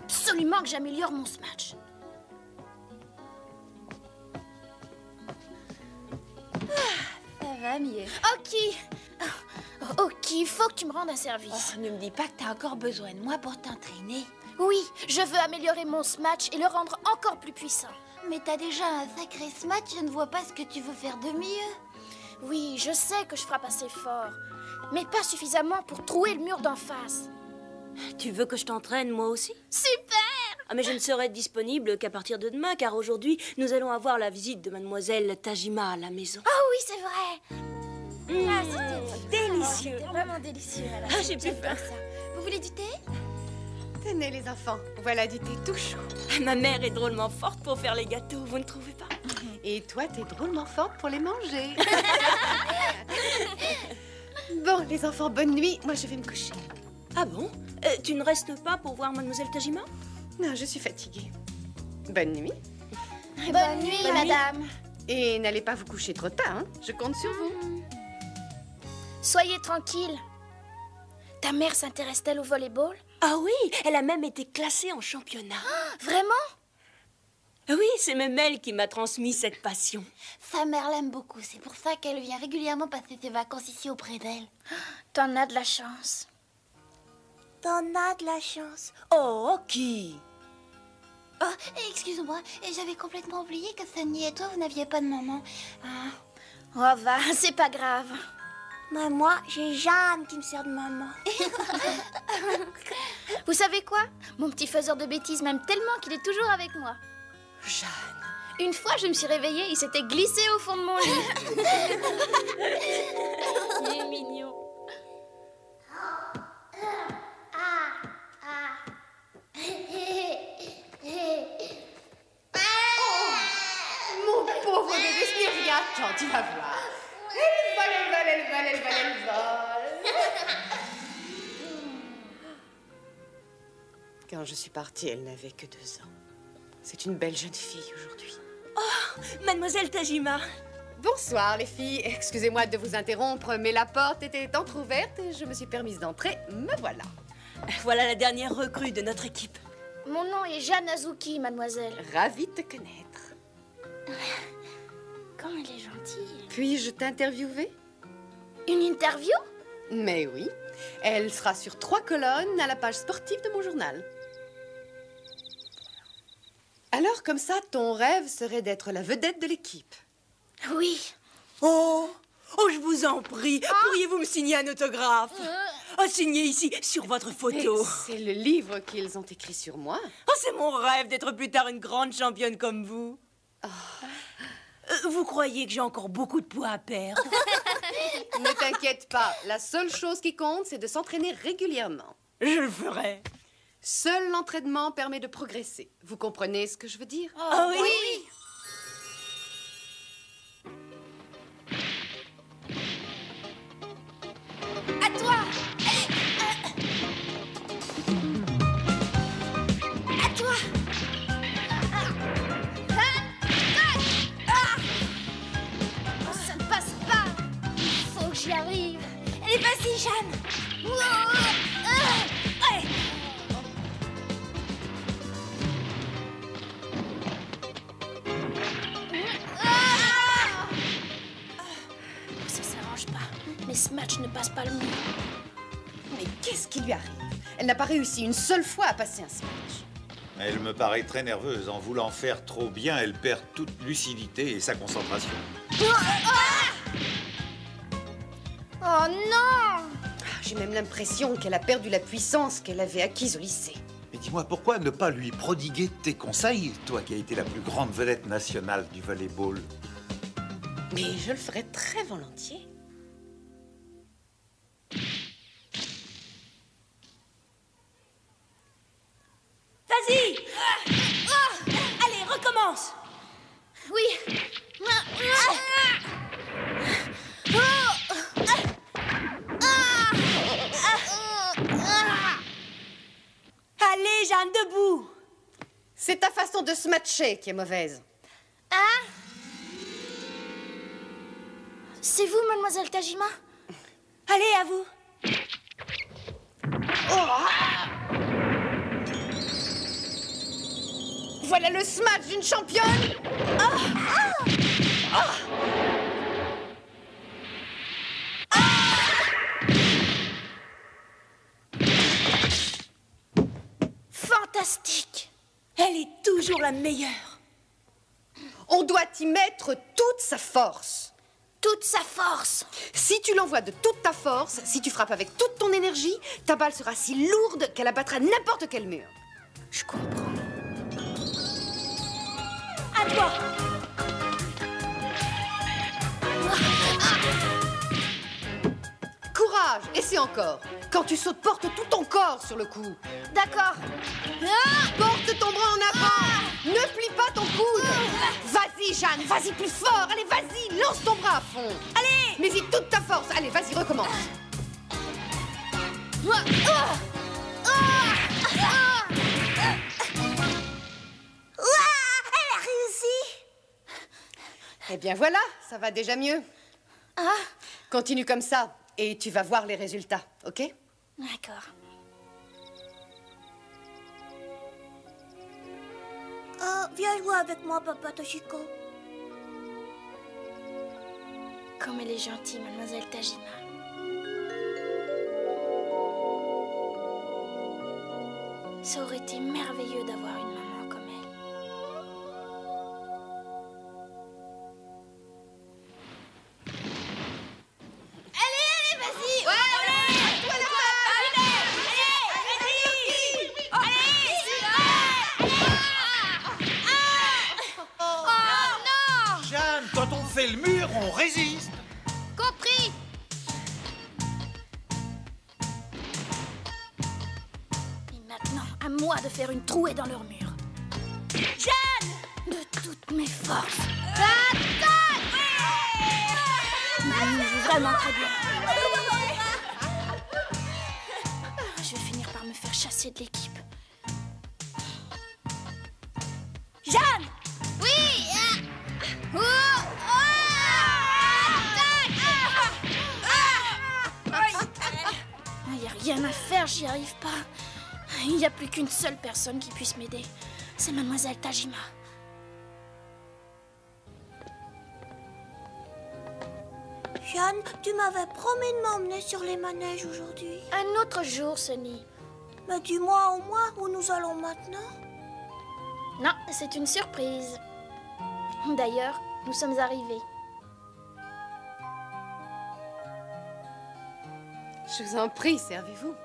absolument que j'améliore mon smash. Ça va mieux. Ok, faut que tu me rendes un service. Oh, ne me dis pas que t'as encore besoin de moi pour t'entraîner. Oui, je veux améliorer mon smash et le rendre encore plus puissant. Mais t'as déjà un sacré smash, je ne vois pas ce que tu veux faire de mieux. Oui, je sais que je frappe assez fort, mais pas suffisamment pour trouer le mur d'en face. Tu veux que je t'entraîne, moi aussi? Super! Ah, mais je ne serai disponible qu'à partir de demain, car aujourd'hui, nous allons avoir la visite de mademoiselle Tajima à la maison. Oh oui, c'est vrai! C'était délicieux! C'était vraiment délicieux. Alors. Ah, j'ai plus faim. Ça. Vous voulez du thé? Tenez les enfants, voilà du thé tout chaud. Ma mère est drôlement forte pour faire les gâteaux, vous ne trouvez pas? Et toi, t'es drôlement forte pour les manger. Bon, les enfants, bonne nuit. Moi, je vais me coucher. Ah bon? Tu ne restes pas pour voir mademoiselle Tajima? Non, je suis fatiguée. Bonne nuit. Bonne nuit, madame. Et n'allez pas vous coucher trop tard, hein. Je compte sur vous. Soyez tranquille. Ta mère s'intéresse-t-elle au volleyball? Ah oui, elle a même été classée en championnat. Vraiment? Oui, c'est même elle qui m'a transmis cette passion. Sa mère l'aime beaucoup, c'est pour ça qu'elle vient régulièrement passer ses vacances ici auprès d'elle. T'en as de la chance. T'en as de la chance. Oh, qui? Oh, excuse-moi, j'avais complètement oublié que Sunny et toi, vous n'aviez pas de maman. Oh, va, c'est pas grave. Moi, j'ai Jeanne qui me sert de maman. Vous savez quoi? Mon petit faiseur de bêtises m'aime tellement qu'il est toujours avec moi. Jeanne. Une fois, je me suis réveillée, il s'était glissé au fond de mon lit. Il est mignon. Mon pauvre bébé, ce n'est rien. Attends, tu vas voir. Elle vole, elle vole, elle vole, elle vole, elle vole. Quand je suis partie, elle n'avait que 2 ans. C'est une belle jeune fille aujourd'hui. Oh, mademoiselle Tajima. Bonsoir les filles, excusez-moi de vous interrompre, mais la porte était entrouverte et je me suis permise d'entrer, me voilà. Voilà la dernière recrue de notre équipe. Mon nom est Jeanne Azuki, mademoiselle. Ravie de te connaître. Comme elle est gentille. Puis-je t'interviewer? Une interview? Mais oui, elle sera sur 3 colonnes à la page sportive de mon journal. Alors comme ça, ton rêve serait d'être la vedette de l'équipe. Oui. Oh, je vous en prie, pourriez-vous me signer un autographe? Signez ici, sur votre photo. Mais c'est le livre qu'ils ont écrit sur moi. Oh, c'est mon rêve d'être plus tard une grande championne comme vous. Vous croyez que j'ai encore beaucoup de poids à perdre? Ne t'inquiète pas, la seule chose qui compte, c'est de s'entraîner régulièrement. Je le ferai. Seul l'entraînement permet de progresser. Vous comprenez ce que je veux dire? Oh, oui. À toi! À toi! Oh, ça ne passe pas! Il faut que j'y arrive! Allez, vas-y, Jeanne. Ça s'arrange pas. Mais ce match ne passe pas le mur. Mais qu'est-ce qui lui arrive? Elle n'a pas réussi une seule fois à passer un smash. Elle me paraît très nerveuse. En voulant faire trop bien, elle perd toute lucidité et sa concentration. Oh non! J'ai même l'impression qu'elle a perdu la puissance qu'elle avait acquise au lycée. Mais dis-moi, pourquoi ne pas lui prodiguer tes conseils, toi qui as été la plus grande vedette nationale du volleyball? Mais je le ferai très volontiers. Vas-y. Allez, recommence. Oui! Allez, Jeanne, debout. C'est ta façon de se matcher qui est mauvaise. Ah! C'est vous, mademoiselle Tajima? Allez, à vous. Voilà le smash d'une championne. Fantastique! Elle est toujours la meilleure. On doit y mettre toute sa force. Toute sa force! Si tu l'envoies de toute ta force, si tu frappes avec toute ton énergie, ta balle sera si lourde qu'elle abattra n'importe quel mur. Je comprends. À toi. Courage, essaie encore. Quand tu sautes, porte tout ton corps sur le coup. D'accord. Porte ton bras en avant. Ne plie pas ton coude. Vas-y, Jeanne, vas-y plus fort. Allez, vas-y, lance ton bras à fond. Allez, mets-y toute ta force. Allez, vas-y, recommence. Elle a réussi. Eh bien voilà, ça va déjà mieux. Ah, Continue comme ça et tu vas voir les résultats, ok? d'accord. Viens jouer avec moi, Papa Toshiko. Comme elle est gentille, mademoiselle Tajima. Ça aurait été merveilleux d'avoir une maman comme elle. Allez, vas-y. Jeanne, quand on fait le mur, on résiste. Compris! Et maintenant, à moi de faire une trouée dans leur mur. Jeanne! De toutes mes forces. Attaque! Manu joue vraiment très bien. Je vais finir par me faire chasser de l'équipe. Jeanne! Oui! Il n'y a rien à faire, j'y arrive pas. Il n'y a plus qu'une seule personne qui puisse m'aider. C'est mademoiselle Tajima. Jeanne, tu m'avais promis de m'emmener sur les manèges aujourd'hui. Un autre jour, Sonny. Mais dis-moi au moins où nous allons maintenant. Non, c'est une surprise. D'ailleurs, nous sommes arrivés. Je vous en prie, servez-vous.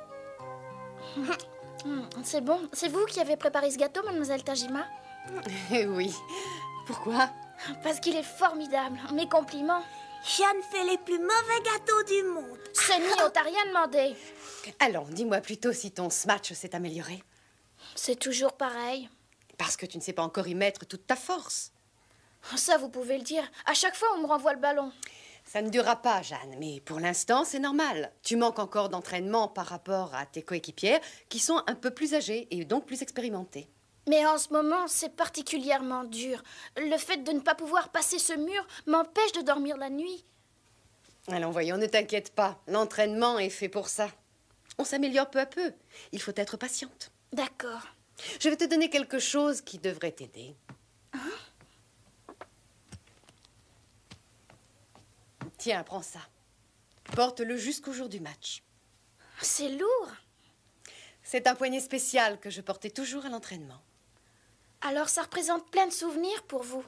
C'est bon. C'est vous qui avez préparé ce gâteau, mademoiselle Tajima? Eh oui. Pourquoi? Parce qu'il est formidable. Mes compliments. Jeanne fait les plus mauvais gâteaux du monde. Sonny, on t'a rien demandé. Allons, dis-moi plutôt si ton smash s'est amélioré. C'est toujours pareil. Parce que tu ne sais pas encore y mettre toute ta force. Ça, vous pouvez le dire. À chaque fois, on me renvoie le ballon. Ça ne durera pas, Jeanne, mais pour l'instant, c'est normal. Tu manques encore d'entraînement par rapport à tes coéquipières qui sont un peu plus âgées et donc plus expérimentées. Mais en ce moment, c'est particulièrement dur. Le fait de ne pas pouvoir passer ce mur m'empêche de dormir la nuit. Allons, voyons, ne t'inquiète pas. L'entraînement est fait pour ça. On s'améliore peu à peu. Il faut être patiente. D'accord. Je vais te donner quelque chose qui devrait t'aider. Tiens, prends ça. Porte-le jusqu'au jour du match. C'est lourd. C'est un poignet spécial que je portais toujours à l'entraînement. Alors ça représente plein de souvenirs pour vous.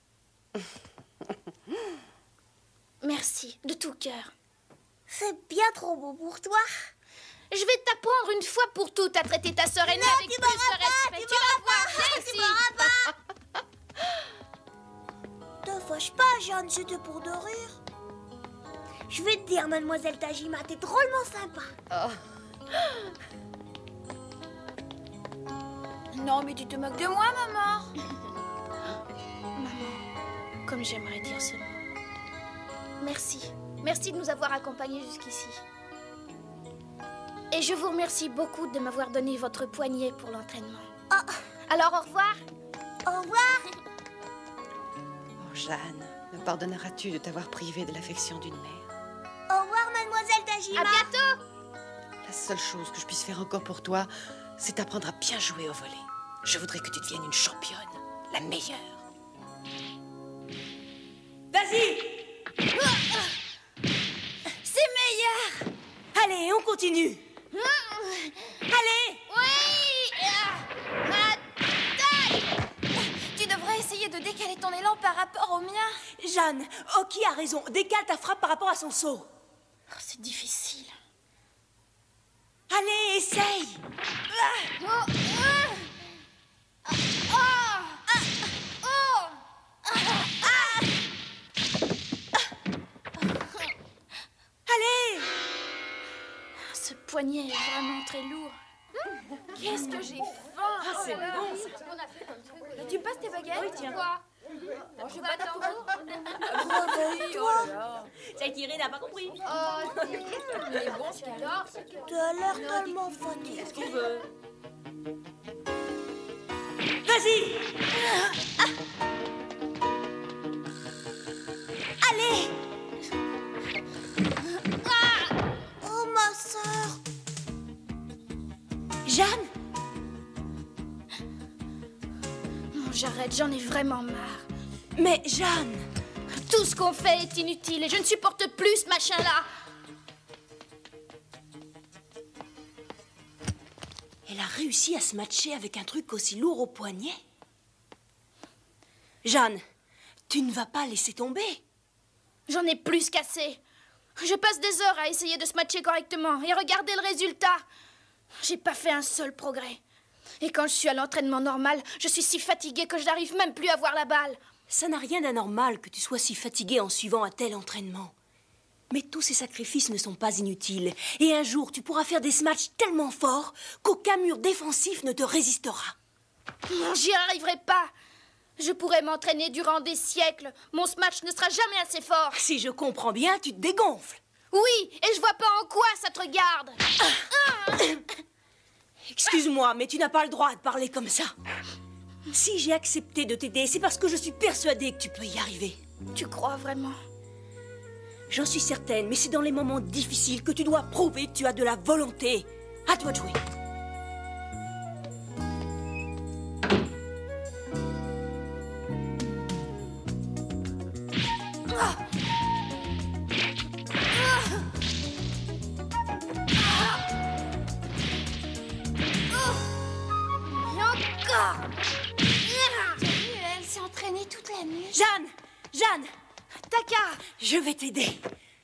Merci, de tout cœur. C'est bien trop beau pour toi. Je vais t'apprendre une fois pour toutes à traiter ta sœur aînée avec plus de respect. Tu vas voir, Jessie. Te fâche pas, Jeanne, c'était pour de rire. Je vais te dire, mademoiselle Tajima, t'es drôlement sympa. Non, mais tu te moques de moi, maman. Maman, comme j'aimerais dire ce mot. Merci. Merci de nous avoir accompagnés jusqu'ici. Et je vous remercie beaucoup de m'avoir donné votre poignet pour l'entraînement. Alors, au revoir. Au revoir. Oh, Jeanne, me pardonneras-tu de t'avoir privée de l'affection d'une mère? Au revoir, mademoiselle Tajima. À bientôt. La seule chose que je puisse faire encore pour toi, c'est apprendre à bien jouer au volley. Je voudrais que tu deviennes une championne, la meilleure. Vas-y! C'est meilleur! Allez, on continue! Allez! Oui! Attaque! Tu devrais essayer de décaler ton élan par rapport au mien. Jeanne, Oki a raison. Décale ta frappe par rapport à son saut. Oh, c'est difficile. Allez, essaye! Allez! Ce poignet est vraiment très lourd. Qu'est-ce que j'ai faim! C'est bon, ça. Tu me passes tes baguettes? Oui, tiens. Quoi? Je vais pas t'attendre. Ça tiré, n'a pas compris. Mais bon, ce alors. T'as l'air tellement fatigué. Tu veux? Vas-y! Allez! Oh, ma sœur. Jeanne? Non, j'arrête, j'en ai vraiment marre. Mais Jeanne! Tout ce qu'on fait est inutile et je ne supporte plus ce machin-là. Elle a réussi à se matcher avec un truc aussi lourd au poignet. Jeanne, tu ne vas pas laisser tomber. J'en ai plus qu'assez. Je passe des heures à essayer de se matcher correctement et regardez le résultat. J'ai pas fait un seul progrès. Et quand je suis à l'entraînement normal, je suis si fatiguée que je n'arrive même plus à voir la balle. Ça n'a rien d'anormal que tu sois si fatiguée en suivant un tel entraînement. Mais tous ces sacrifices ne sont pas inutiles. Et un jour, tu pourras faire des smatchs tellement forts qu'aucun mur défensif ne te résistera. Non, j'y arriverai pas. Je pourrais m'entraîner durant des siècles. Mon smash ne sera jamais assez fort. Si je comprends bien, tu te dégonfles. Oui, et je vois pas en quoi ça te regarde. Excuse-moi, mais tu n'as pas le droit de parler comme ça. Si j'ai accepté de t'aider, c'est parce que je suis persuadée que tu peux y arriver. Tu crois vraiment? J'en suis certaine, mais c'est dans les moments difficiles que tu dois prouver que tu as de la volonté. À toi de jouer. Encore! Elle s'est entraînée toute la nuit. Jeanne, Taka! je vais t'aider.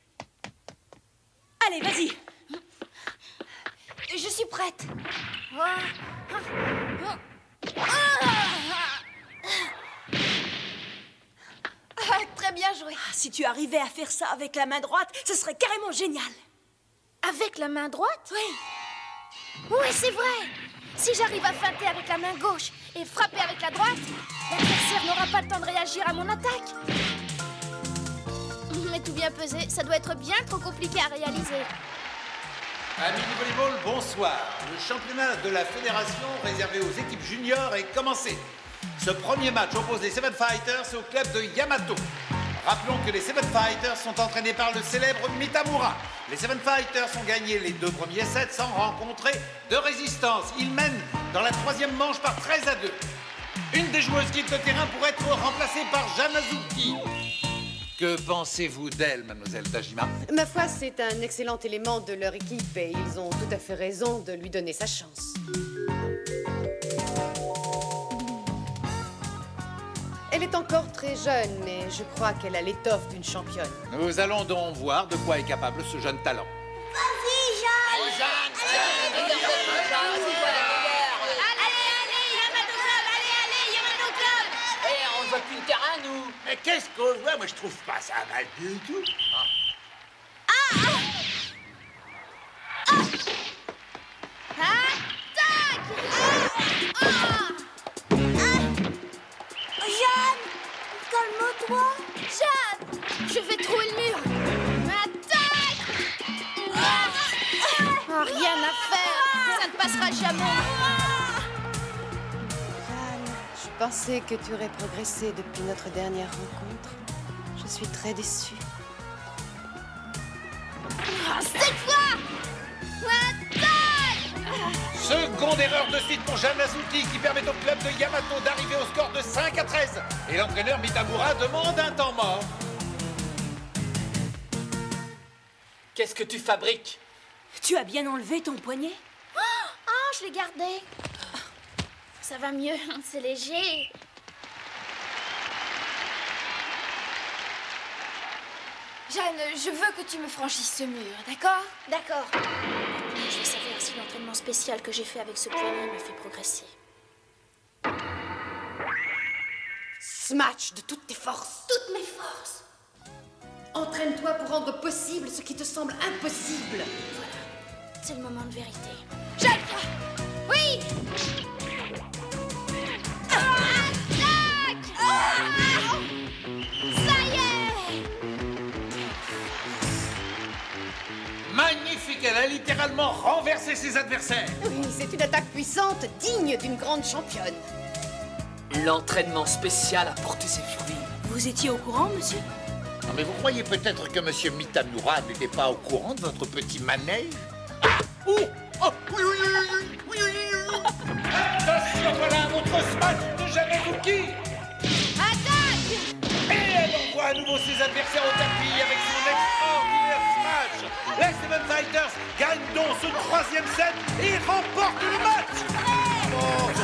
Allez, vas-y. Je suis prête. Très bien joué. Si tu arrivais à faire ça avec la main droite, ce serait carrément génial. Avec la main droite? Oui. Oui, c'est vrai. Si j'arrive à feinter avec la main gauche et frapper avec la droite, l'adversaire n'aura pas le temps de réagir à mon attaque. Mais tout bien pesé, ça doit être bien trop compliqué à réaliser. Amis du volleyball, bonsoir. Le championnat de la fédération réservé aux équipes juniors est commencé. Ce premier match oppose les Seven Fighters au club de Yamato. Rappelons que les Seven Fighters sont entraînés par le célèbre Mitamura. Les Seven Fighters ont gagné les 2 premiers sets sans rencontrer de résistance. Ils mènent dans la 3e manche par 13-2. Une des joueuses quitte le terrain pour être remplacée par Jeanne Azuki. Que pensez-vous d'elle, mademoiselle Tajima? Ma foi, c'est un excellent élément de leur équipe et ils ont tout à fait raison de lui donner sa chance. Elle est encore très jeune, mais je crois qu'elle a l'étoffe d'une championne. Nous allons donc voir de quoi est capable ce jeune talent. Vas-y, Jeanne. On voit plus le terrain, nous. Mais qu'est-ce qu'on voit? Moi, je trouve pas ça mal du tout. Jeanne, calme-toi. Jeanne! Je vais trouer le mur. Attaque! Oh, rien à faire. Ça ne passera jamais. Jeanne, je pensais que tu aurais progressé depuis notre dernière rencontre. Je suis très déçue. Cette fois! Attaque! Seconde erreur de site pour Jeanne Azuki qui permet au club de Yamato d'arriver au score de 5-13. Et l'entraîneur Mitamura demande un temps mort. Qu'est-ce que tu fabriques? Tu as bien enlevé ton poignet? Oh, je l'ai gardé. Ça va mieux, c'est léger. Jeanne, je veux que tu me franchisses ce mur, d'accord? D'accord. Je veux savoir si l'entraînement spécial que j'ai fait avec ce poignet m'a fait progresser. Smash de toutes tes forces. Toutes mes forces. Entraîne-toi pour rendre possible ce qui te semble impossible. Voilà, c'est le moment de vérité. Jeanne! Oui! Attaque! Ça y est! Magnifique, elle a littéralement renversé ses adversaires. Oui, c'est une attaque puissante, digne d'une grande championne. L'entraînement spécial a porté ses fruits. Vous étiez au courant, monsieur? Non, mais vous croyez peut-être que Monsieur Mitamura n'était pas au courant de votre petit manège? Oh, oh, oui, oui, oui, oui, oui, oui, oui. Attention, voilà un autre smash de Jeanne Azuki. Attaque! Et elle envoie à nouveau ses adversaires au tapis avec son extraordinaire smash. Les Seven Fighters gagnent donc ce troisième set et remportent le match.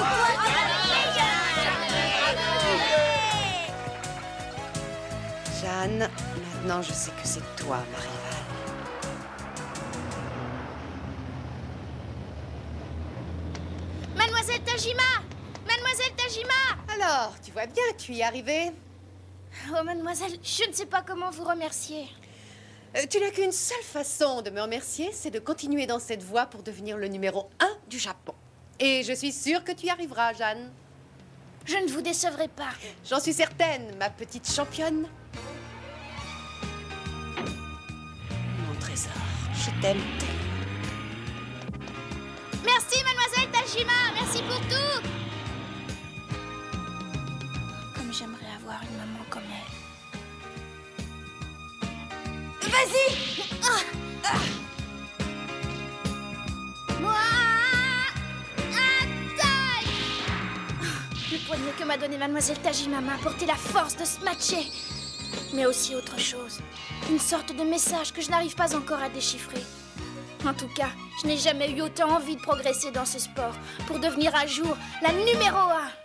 Jeanne, maintenant je sais que c'est toi, ma rivale. Mademoiselle Tajima! Mademoiselle Tajima! Alors, tu vois bien, tu y es arrivée. Oh, mademoiselle, je ne sais pas comment vous remercier. Tu n'as qu'une seule façon de me remercier, c'est de continuer dans cette voie pour devenir le numéro 1 du Japon. Et je suis sûre que tu y arriveras, Jeanne. Je ne vous décevrai pas. J'en suis certaine, ma petite championne. Mon trésor, je t'aime tellement. Merci, mademoiselle Tajima! Merci pour tout! Comme j'aimerais avoir une maman comme elle. Vas-y! Moi! Attaque! Le poignet que m'a donné mademoiselle Tajima m'a apporté la force de se matcher. Mais aussi autre chose. Une sorte de message que je n'arrive pas encore à déchiffrer. En tout cas, je n'ai jamais eu autant envie de progresser dans ce sport pour devenir un jour la numéro 1.